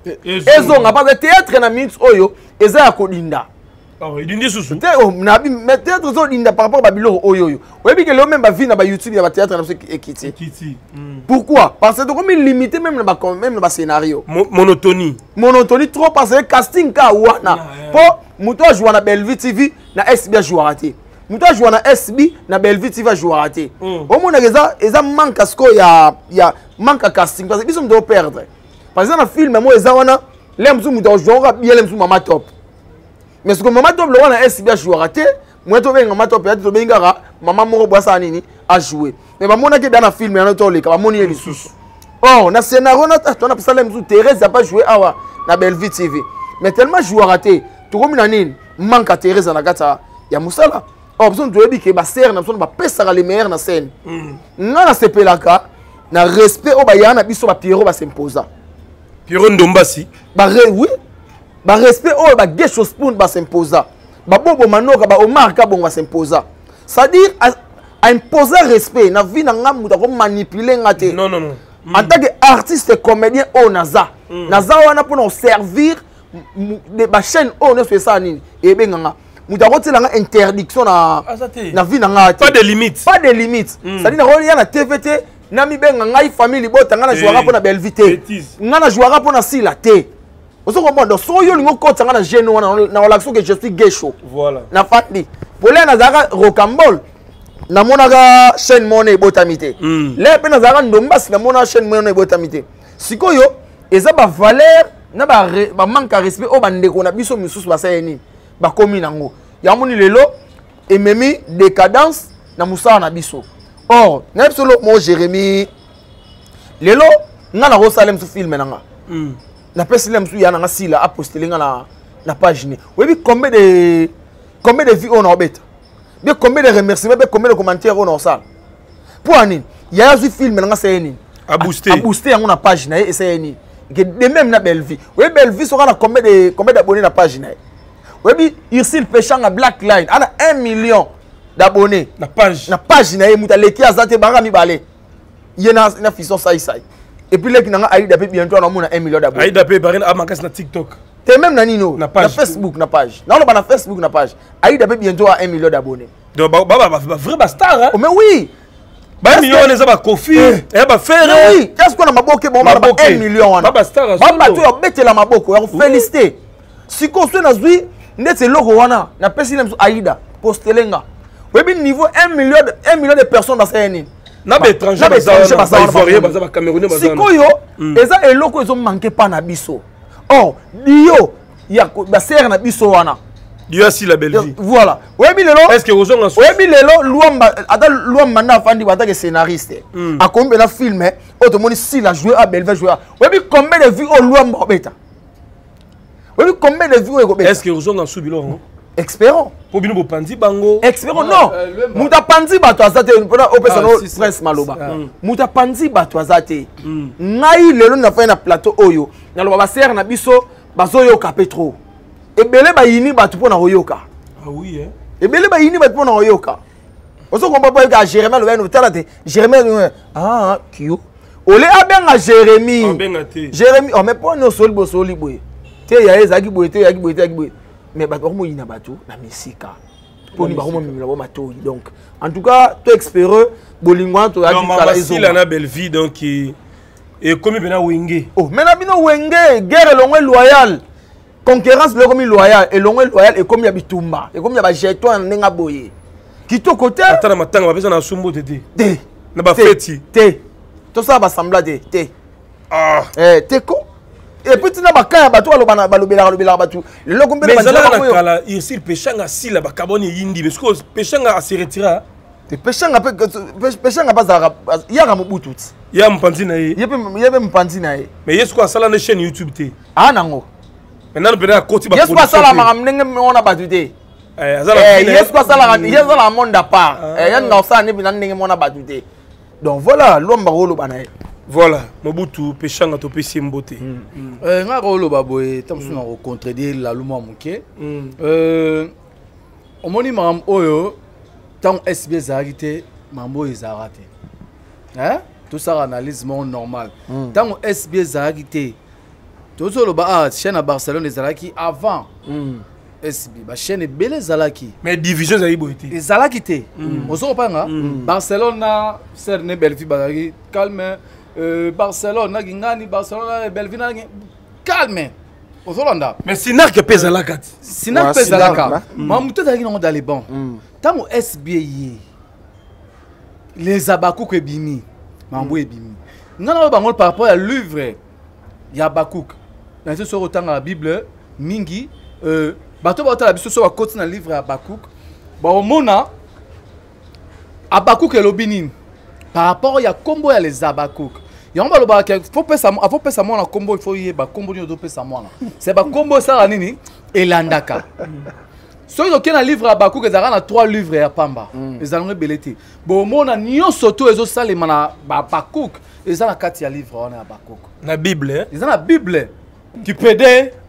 ezonga parce que théâtre na minutes oyo eza ya kodinda
oh il dit sous
te o na bi mais théâtre zo dinda par rapport ba biloko oyo oyo oyebi que le même ba vie na ba YouTube ya ba théâtre na ekiti pourquoi parce que comme limité même na ba même na ba scénario
monotonie
monotonie trop parce que casting ka wana po muto jouer na Bellevue T V na S B jouer raté muto jouer na S B na Bellevue T V jouer raté au monde eza eza manque ce ko ya ya manque casting parce que biso mdo perdre par exemple, dans le film, moi, les gens qui jouent bien, les gens qui top. Mais ce que maman top, le one a S B A joué raté, moi, je vais maman top, je vais maman moro bossa nini a joué. Mais maman qui est bien dans le film, il y a un tour, maman y est les sous. Oh, dans le scénario, on a pas ça, les gens Thérèse n'a pas joué à la Bellevue T V. Mais tellement joué raté, tout comme une manque à Thérèse dans la gata, il y a Moussala. Oh, besoin de dire que ma sœur n'a pas pèsera les meilleurs dans la scène. Non, na C P L A K, na respect au bayan, na biso ba Pierrot va s'imposer.
Pierrot Ndombasi
ba oui ba respect oh ba Gesho Spoon ba s'imposer ba Bobo Manoka ba Omar Kabon va s'imposer c'est à dire à, à imposer respect na vie na ngamu ta ko manipuler ngate
non non non
mm. En tant qu'artiste comédien oh naza mm. Naza wana pour nous servir de ba chaîne oh ne fait ça nini et ben nganga muta kote langa interdiction na na vie na nga
pas de limite
pas de limite ça dit na ko ya na T V T na mi benga ngai famille bota nga na jouera pour na belvité nga na jouera pour na sila té oso ko mondo so yo lingo kota nga na geno na na relaxo que je suis gay show
voilà
na fandi polé na zaka rocambole na monaka chaîne monnaie botamité les pe na zaka ndombas na monaka chaîne monnaie botamité sikoyo eza ba valeur na ba ba manque respect o bandeko na biso misusu basayeni ba komi nango ya moni lelo ememi décadence na musala na biso or na solo mo Jérémy lelo nga na rosalem su film nanga na pesilem su ya na sila aposteler nga na na page ni webi combien de combien de vues on a obet bien combien de remerciements bien combien de commentaires on a ça pour ani ya su film nanga sayeni
a booster
a booster yango na page na et sayeni que de même na belle vie oui belle vie sera na combien de combien d'abonnés na page na oui Ursil Péchanga Black Line a un million d'abonnés
na page
na page na muta leki azate bara mi balé yena na fisson sai sai et puis leki na Aïda pe bientôt na mona un million d'abonnés
Aïda pe barina a makas na TikTok
te même na nino
na, page.
na Facebook na page na on na Facebook na page Aïda pe bientôt à un million d'abonnés
donc ba ba ba vrai ba star hein
oh mais oui
ba million on eza ba Kofi et ba faire
oui qu'est-ce qu'on a maboko bon ba un million wana
ba star
ba ba to betela maboko ya féliciter siko so na zui ndetse loko wana na pesi na Aïda postelenga webi niveau un million de un million de personnes dans ces nini
na ba étranger ba za ivoirien ba za ba camerounais ba za
sikoyo eza eloko ezo manquer pas na biso oh dio ya ba serre na biso wana
dio si la belle vie
voilà webi lelo
est-ce que vous en
webi lelo luamba ata luamba na fandi ba ta que scénariste a combien na film automoni si la jouer à belle vie jouer webi combien de vues au luamba obeta webi combien de vues au
est-ce que vous en subilo
expérons
pour bino bo pandi bango
expérons non muta pandi bato azate pona opesa no presse maloba muta pandi bato azate ngai lelo na fa na plateau oyo na loba ba serre na biso bazoyoka petro ebele ba yini bato pona oyoka
ah oui hein
ebele ba yini bato pona oyoka oso komba pa ka Jérémy lo beno talate Jérémy ah kio ole abenga Jérémy
abenga te
Jérémy oh mais pona soli bo soli boye te ya ezaki boye te ya ki boye te ya ki boye mais bato ko moyina bato na misika poni ba ko momimela bo mato donc en tout cas to expéreux bolingwa to ya
kala izo la na belle vie donc et comme bena wenge
oh mais na bino wenge guerre longwe loyal concurrence le comme loyal et longwe loyal et comme ya bitumba et comme ya ba jeton ndenga boye kito côté
atana matanga ba pesa na sumbo tete
te
na ba feti
te to ça ba sembla te te
ah
eh te ko et puis tu n'as pas qu'un bateau à l'obana balobela balobela bateau le logo
mais ça là na kala Ursil Péchanga si la ba carbone yindi parce que Péchanga a se retira
te Péchanga pe Péchanga pas za ya ga mobutu
ya mpanzi na ye
yepe yepe mpanzi na ye
mais yesu ko sala na chaîne YouTube te
ah nango
maintenant peut être côté ba
yesu ko sala ma ndenge mona batu te
eh azala
yesu ko sala yesu la monde à part eh ya nga sa ne bina ndenge mona batu te donc voilà lomba rolo bana
voilà Mobutu Péchanga to pesi mbote
euh nga rolo baboye tamsu na contredire la luma muke euh omoni mam oyo tant S B zarité mambo izarate hein tout ça analyse mon normal tant S B zarité tout ça le ba chaîne à Barcelone ezalaki avant S B ba chaîne belé zalaki
mais division za iboité
ezalaki te ozo panga Barcelone na cerne belfi bazaki calme Euh, Barcelone, Nagingani, Barcelone, Belvina, calme. Ozolanda.
Mais Sinak que pèse la carte.
Sinak pèse la carte. Mamouté d'ailleurs dans les bancs. Tant au S B I, les Abakouk et Bimi, Mambo et Bimi. Non, non, non, par rapport à l'œuvre, il y a Abakouk. Dans ce sur autant la Bible, Mingi, euh, bateau bateau la Bible sur la côte dans le livre Abakouk. Bon, au Mona, Abakouk et l'Obinin. Par rapport à combo à les Abakouk. Il faut pas ça, faut pas ça moi la combo il faut y ba combo ni dope ça moi. C'est ba combo ça nini et landaka. So il y a un livre Abakouk ils ont trois livres à Pamba. Ils ont belleté. Bon mon a nyo soto ezo sale mana Abakouk. Ils ont la quatre livre on Abakouk.
La Bible hein.
Ils ont la Bible. Tu peux dire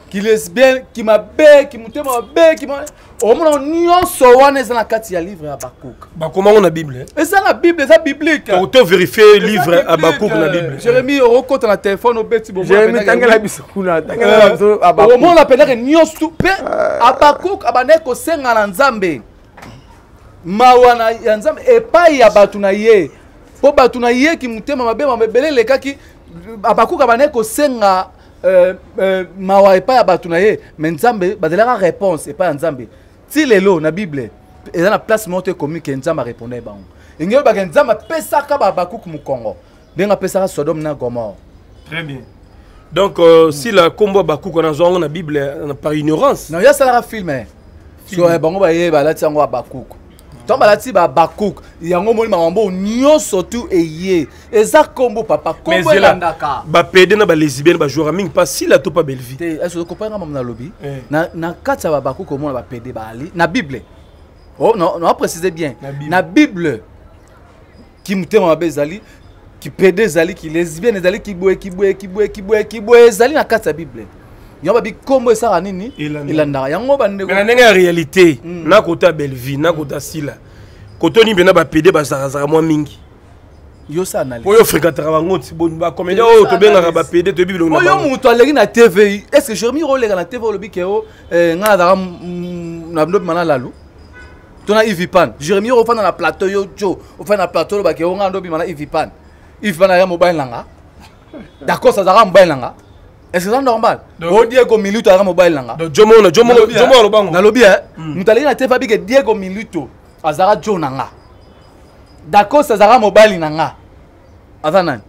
qui lesbienne, qui m'a bé, qui m'a bé, qui m'a... Au moins, on se voit dans la carte, il y a livre à Habakkuk.
Bah, comment on a la Bible?
Et ça, la Bible, c'est biblique.
Autant vérifier le livre à Habakkuk dans la Bible.
Jérémie, au côté de téléphone, au bête, au
Jérémie, t'as la Bible.
Au moins, on appelle Habakkuk, Habakkuk, au sein de l'Anzambe. Mawana Yanzambe, et pas y a Batunaye. Pour Batunaye qui m'a mabé, m'a belé les cas qui. Habakkuk, Habakkuk, au sein de Mawa et pas y a Batunaye. Mais Nzambe, bah de la réponse, et pas Nzambe. Si les lots, la Bible, et dans la place montée commune que Nzamba répondait, bah, il y a un Nzamba pesaka Habakkuk mu Congo. Bien pesaka Sodome na Gomorrhe.
Très bien. Donc, euh, si la combo Habakkuk on a joué la Bible euh, par ignorance.
Non, il y a ça la film. Sur un bon bah y bah là tiens Habakkuk. Tant bah là ti bah Habakkuk, il y a un moment mambo nyo surtout et yé. Et ça combo papa combo landaka.
Bah pédé na bah lesbienne bah jouer ming pas si la to pas belle vie.
Est-ce que vous comprenez maman na lobby? Na na quatre ça Habakkuk comment va pédé bah ali na Bible. Oh non, non précisez bien. Na Bible qui mute ma bezali qui pédé zali qui lesbienne zali qui boue qui boue qui boue qui boue qui boue zali na quatre Bible. Yo ba bi kombo ça nini ilanda yango bande
mais na nga réalité na kota belle vie na kota sila koto ni bena ba pédé ba zarazara moi mingi
yo ça analyse
po yo fréquenter bango ti bon ba comédien o to benga ba pédé to bible
na yo muto aleki na T V. Est-ce que Jérémie role na T V le bi ke o nga dara na ndo mana lalu tona Ivipan Jérémie ro fa na plateau yo jo o fa na plateau ba ke o nga ndo bi mana Ivipan Ivipan ya mobile nanga d'accord ça dara mobile nanga. Est-ce que c'est normal? O Diego Milito a mobile nanga.
Donc Jomo na Jomo Jomo lo bango.
Na lobby hein. Mutali na tefa bi ke Diego Milito azara jo nanga. D'accord ça zara mobile nanga. Azana.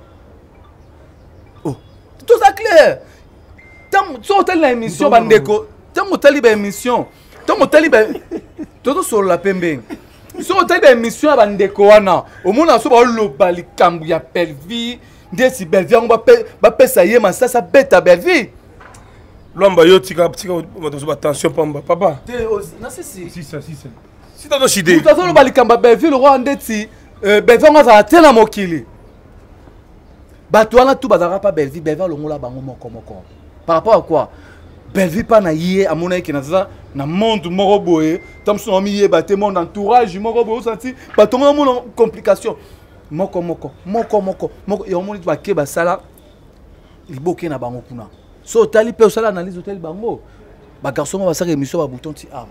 Oh. Tout ça clair. Tant so tel na émission bandeko. Tant mutali ba émission. Tant mutali ba todo sur la pembe. So tel ba émission bandeko wana. O mona so ba lo bali kambu ya pelvi. Ndesi Belvi on va va pesa yema ça ça bête à Belvi.
Lomba yo tika tika attention pamba papa.
Non c'est si.
Si ça si ça. Si t'as d'autres idées.
Tout ça le balikamba Belvi le roi ndeti Belvi on va tena mokili. Bato wana tout bazara pas Belvi Belvi le ngola bango moko moko. Par rapport à quoi? Belvi pas na yé à mon ki na ça na monde moko boye, tom so mi yé baté mon entourage moko boye senti bato mon complication. Moko moko moko moko moko et on moni ba ke ba sala liboke na bango kuna so tali pe sala analyse hôtel bango ba garçon va faire émission ba bouton ti ava.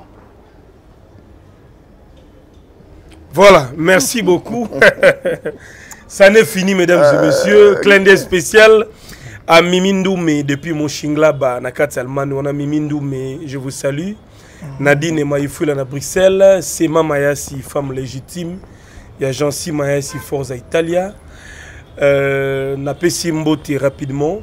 Voilà, merci beaucoup. Ça n'est fini mesdames euh, et messieurs, clin d'œil spécial à Mimindoume depuis mon Shingla ba na Katsalman on a Mimindoume, je vous salue. Nadine Maïfoula na Bruxelles, Sema Mayasi femme légitime. Il y a Jean-Si Mayasi Forza Italia. Euh, na Pessi Mbote rapidement.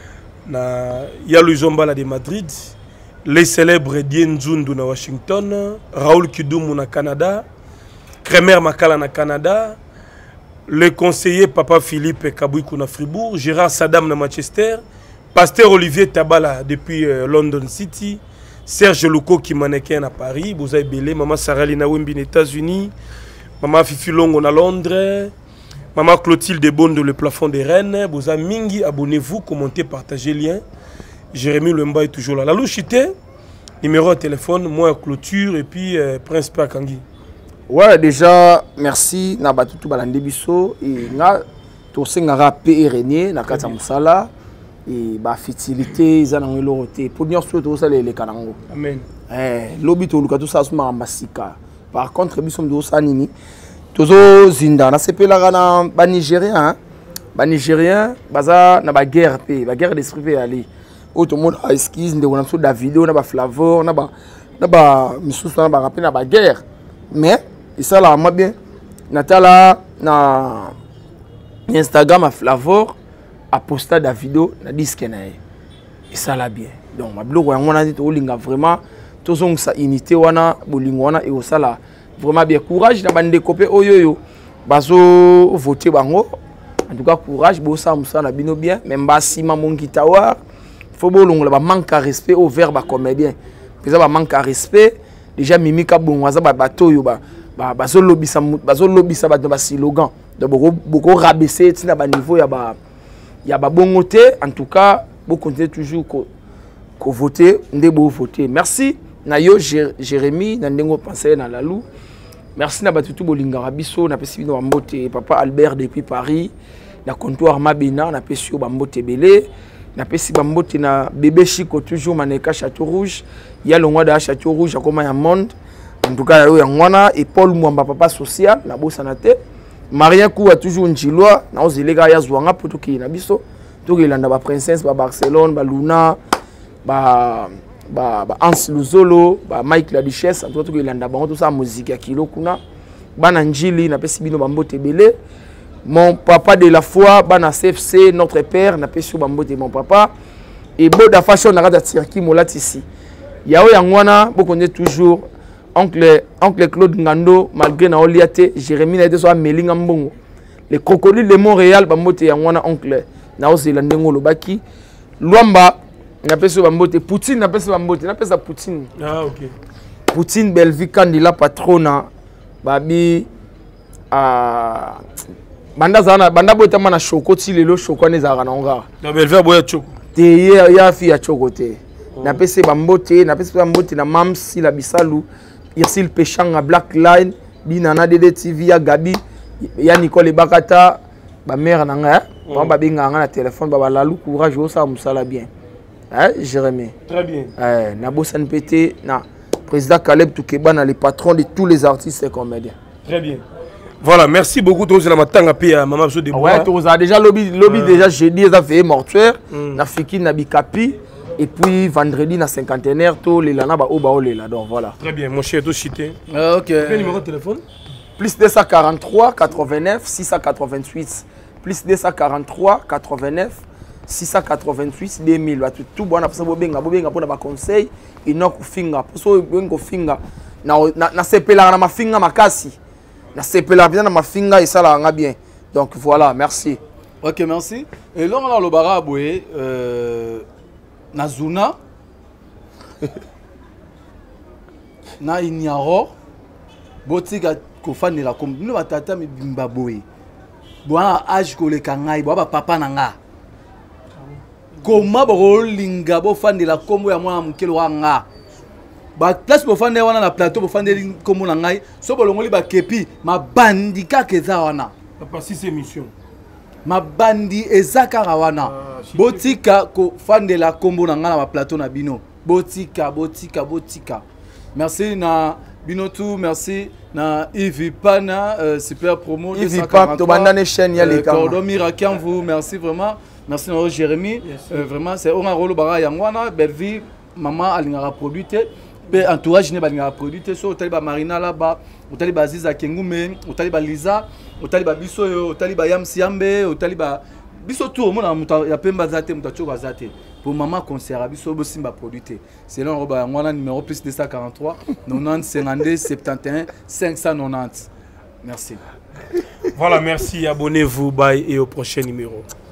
Na Yalou Zombala de Madrid. Les célèbres Dien Zundu na Washington. Raoul Kidoumou na Canada. Kremer Makala na Canada. Le conseiller Papa Philippe Kabouikou na Fribourg. Gérard Saddam na Manchester. Pasteur Olivier Tabala depuis euh, London City. Serge Louko qui mannequin à Paris. Bouzaï Belé. Maman Sarah Lina Wimbi aux États-Unis. Maman Fifi Longo à Londres, Maman Clotilde Bonde le plafond des Rennes, Boza Mingi, abonnez-vous, commentez, partagez le lien. Jérémie Lemba est toujours là. La Louchité, numéro de téléphone, moi clôture et puis euh, Prince Pakangi.
Ouais, déjà, merci. Na batutu balande biso et na to sengara P Renier na kata musala et ba fertilité za na ngiloroté. Pour dire surtout ça les kanango.
Amen.
Eh, lobito luka tout ça suma masika. Par contre, nous sommes tous nini. Tous zinda. Na sepela na ba Nigérien, ba Nigérien, baza na ba guerre pe, ba guerre d'esprit pe aller. Au tout monde a esquisse de on a sur Davido, na ba Flavor, na ba na ba misusu na ba rappeler na ba guerre. Mais et ça là moi bien. Natala na Instagram a Flavor a posté Davido na disque na. Et ça là bien. Donc ma blog on a dit to linga vraiment tous ont sa unité wana bolingo wana et osala vraiment bien courage na bande copé oyoyo bazo voter bango en tout cas courage bo sa musa na bino bien même ba sima mongi tawar faut bolongo la ba manque à respect au verbe comédien pesa ba manque à respect déjà mimika bongwaza ba bato yo ba bazo lobisa bazo lobisa ba ba slogan de beaucoup beaucoup rabaisser tina ba niveau ya ba ya ba bongoté en tout cas bo continuer toujours ko voter ndebo voter. Merci na yo Jérémy na ndengo penser na Lalou. Merci na batutu bolingara biso na pesi bino bambote papa Albert depuis Paris na comptoir Mabina na pesi bambote belé na pesi bambote na bébé Chico toujours maneka Château Rouge ya longwa da Château Rouge akoma ya monde en tout cas yo ya ngwana et Paul Mwamba papa social na bosa na te Marien Kou a toujours njilwa na ozelega ya zwanga putuki na biso to kelanda ba princesse ba Barcelone ba Luna ba ba ba Hans Luzolo ba Mike la Duchesse en tout cas kelanda bango tout ça musique ya kilo kuna bana njili na pesi bino bambote belé mon papa de la foi bana C F C notre père na pesi bambote mon papa et boda fashion na rada tirki molatisi yao ya ngwana bokonde toujours oncle oncle Claude Ngando malgré na oliate Jérémy na été so amelinga mbongo les crocodiles de Montréal bambote ya ngwana oncle na ozela ndengo lobaki Luamba na pesi bambote Poutine na pesi bambote na pesa Poutine
ah OK
Poutine Belvi Kandila patrona babi a banda zana banda botama na choko ti lelo choko ne zara na onga
na Belvi boya choko
te ye ya fi ya choko te na pesi bambote na pesi bambote na Mamsi la Bisalu Irsil Pechanga Black Line binana D D T V ya Gabi ya Nicole Bakata ba mère na nga ba ba binga nga na téléphone ba ba lalu courage au ça musala bien hein Jérémy
très bien
eh na bosan pété na président Caleb Toukeba na les patrons de tous les artistes et comédiens
très bien voilà merci beaucoup tous la matanga pe ya maman so de bois
ouais tous a déjà lobby lobby déjà jeudi ça fait mortuaire na fiki na bikapi et puis vendredi na cinquantenaire to les lana ba oba olela donc voilà
très bien mon cher tout cité
ah, OK
quel numéro de téléphone
plus deux cent quarante-trois quatre-vingt-neuf six cent quatre-vingt-huit plus deux cent quarante-trois quatre-vingt-neuf six cent quatre-vingt-huit deux mille ba tout bon na pesa bobenga bobenga pona ba conseil ino ko finga so bengo finga na na sepela na mafinga makasi na sepela bien na mafinga esala nga bien donc voilà merci
OK merci et là on a le baraboué euh Nazuna na inyaro botika kofane la comme nous batata mi bimbaboy bwana age ko le kangai ba papa nanga comment bo linga bo fande la kombo ya mwana mukelo wanga ba place bo fande wana na plateau bo fande kombo na ngai so bolongoli ba kepi ma bandika keza wana
papa si c'est mission
mabandi ezakara wana ah, botika ko fandela kombo na ngana ba plateau na bino botika botika botika merci na bino tout merci na Yves Pana euh, super promo
Yves Pana to bandane chaîne ya les
camps Cordon Mirakian vous merci vraiment merci na Jérémy euh, vraiment c'est on a rolo bara yangwana Belvi maman alingara produite pe entourage ne balingara produite so taliba Marina là-bas otaliba Aziza Kengume otaliba Liza otaliba biso yo otaliba Yamsiambe otaliba biso tout mona muta ya pemba zate mutacho bazate pour maman concert biso bo simba produite c'est là roba ngwana numéro plus deux cent quarante-trois quatre-vingt-dix cinquante-deux soixante et un cinq cent quatre-vingt-dix merci
voilà merci abonnez-vous bye et au prochain numéro.